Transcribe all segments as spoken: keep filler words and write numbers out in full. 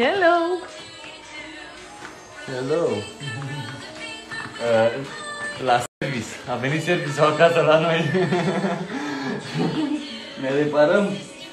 Hello! Hello! Uh, la service. A venit serviciul acasă la noi. Ne reparăm.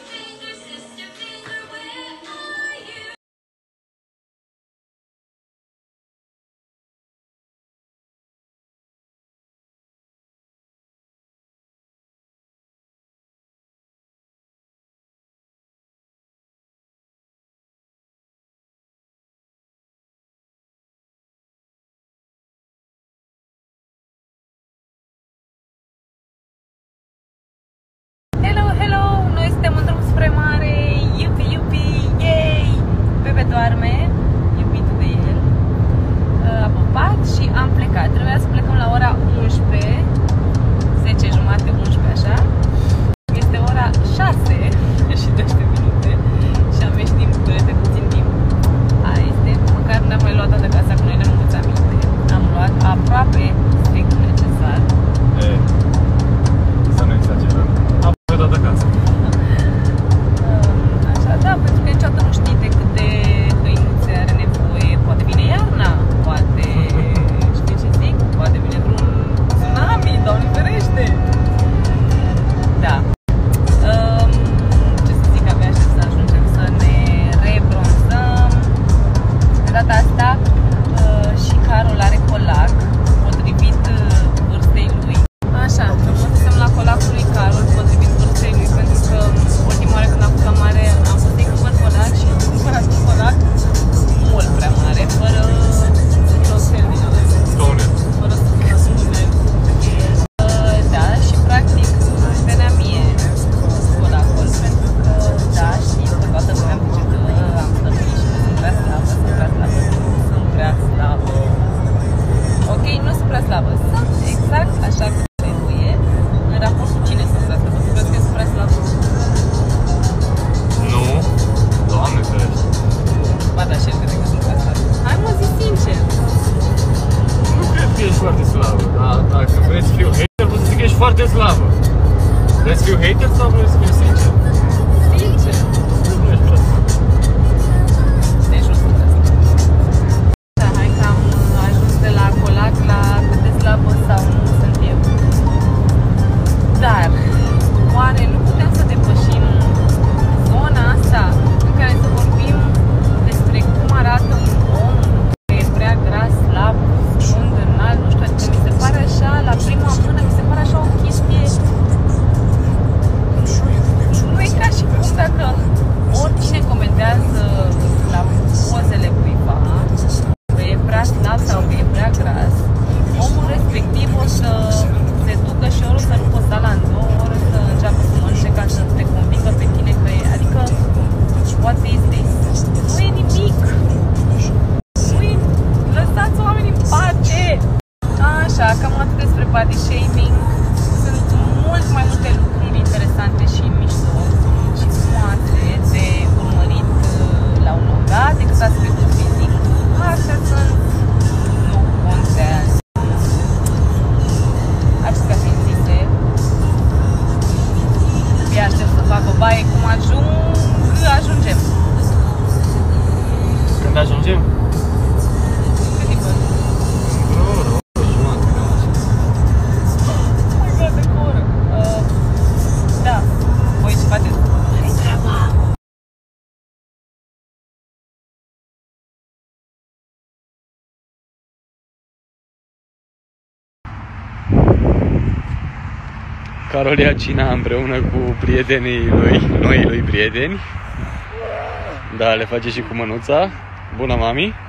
Doarme, iubitul de el a pupat și am plecat. Trebuia să plecăm la ora unsprezece, zece jumate, unsprezece așa. Este ora șase și doisprezece minute și am ieșit din București de puțin timp. Aia este, măcar n-am mai luat toată casa cu noi, ne-am învățat minte. Am luat aproape strict necesar. E, să nu exagerăm. Am luat toată casa. Așa, da, pentru că niciodată nu știi de câte hăinuțe are nevoie. Poate vine iarna, poate, știi ce zic? Poate vine vreun tsunami, Doamne ferește! Da. Um, ce să zic, abia aștept să ajungem să ne rebronzăm. De data asta uh, și Carol are colac, potrivit uh, vârstei lui. Așa, o să stăm la colacul lui Carol, potrivit vârstei lui, pentru că ultima oară când am fost la mare am fost să-i cumpăr colac și am cumpărat un colac mult prea mare, fără rostel din ăla. Sconet. Fără sconet. Uh, da, și practic venea mie colacul, pentru că, da, știu că toată lumea îmi zice că am slăbit și că sunt prea slabă, sunt prea slabă, sunt prea slabă. Ok, nu sunt prea slabă, sunt exact așa cum trebuie, în raport cu cine sunt prea slabă. Tu crezi că sunt prea slabă? Nu. Doamne ferește. Ba da, și el crede că sunt prea slabă. Hai mă, zi sincer. Nu cred că ești foarte slabă, dar dacă vrei să fiu hater, pot să zic că ești foarte slabă. Vrei să fiu hater sau vrei să fiu sincer? Sincer. Nu ești prea slabă. Deci nu sunt prea slabă. Da, hai că am ajuns de la colac la cât de slabă sau nu sunt eu. Dar, oare nu putem să depășim zona asta în care să vorbim despre cum arată un om care e prea gras, slab, scund, înalt, nu știu, adică mi se pare așa, la prima mână, mi se pare așa o chestie. Nu e ca și cum dacă oricine comentează la pozele cuiva că e prea slab sau că e prea gras, omul respectiv o să se ducă și ori o să rupă sala în două, ori o să înceapă să mănânce ca să te convingă pe tine că e, adică, what is this? Nu e nimic! Nu e... Lăsați oamenii în pace! Așa, cam atât despre body shaming. Sunt mult mai multe lucruri interesante și mișto și frumoase de urmărit la un moment dat decât aspectul fizic. Astea sunt, nu contează. Acestea fiind zise, abia aștept să fac o baie, cum ajung, ajungem. Când ajungem? Cât timp? Într-o oră, o oră jumătate, cam așa. Mai mult de o oră. Uh, da, voi ce faceți? Hai treaba! Carol ia cina împreună cu prietenii lui, noii lui prieteni. Da, le face și cu mânuța. Bună, mami!